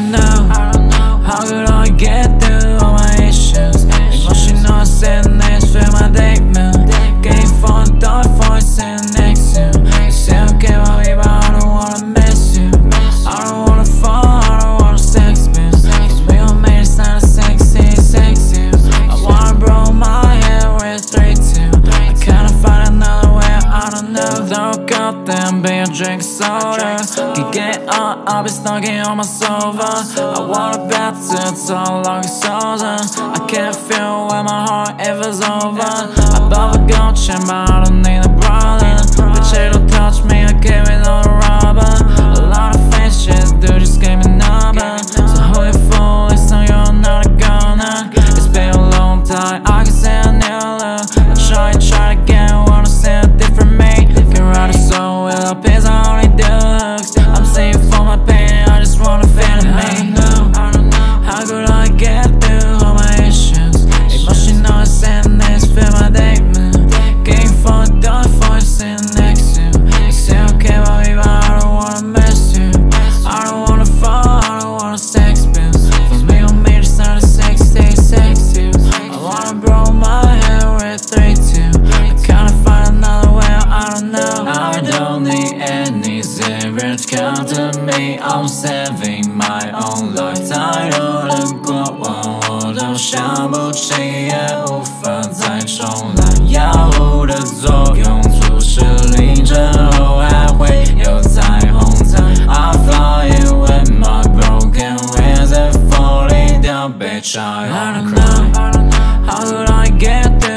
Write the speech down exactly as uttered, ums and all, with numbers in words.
don't know, how could I get through all my issues? Emotional sadness, feel my day mood. Game for the dark voice sitting next to you. You say okay about me, but I don't wanna miss you. I don't wanna fall, I don't wanna sex me. Cause we all made it sound sexy, sexy. I wanna blow my hair with three, two. I kinda find another way, I don't know. Though goddamn, be a drink soda. Can get up, I'll be stalking on my sofa. I want a bath to talk like a soldier. I can't feel when my heart ever's over. I bought a gold chain, but I don't need a brother. Bitch, they don't touch me, I came with all the rubber. A lot of fake shit, dude, just gave me number. So who you fooling, so you're not a goner. It's been a long time, I can say I never look. I try and try again, wanna see a different me. Can write a song with a piece, I only do hooks. I'm saying for my pain, I just wanna feel it me. I don't know, how could I get through all my issues? Emotional sadness, feel my day mood. Game for the dark voice sitting next to you. You say okay about me, but I don't wanna miss you. I don't wanna fall, I don't wanna sex pills. For me, I made it sound sexy, sexy. I wanna blow my hair with three, two. I kinda find another way, I don't know. I don't need any zeros, come to me. I'm saving my own life. 太多的过往我都想不起，也无法再重来。药物的作用促使凌晨后还会有彩虹在。I fly with my broken wings and falling down, bitch. I don't know, how could I get there?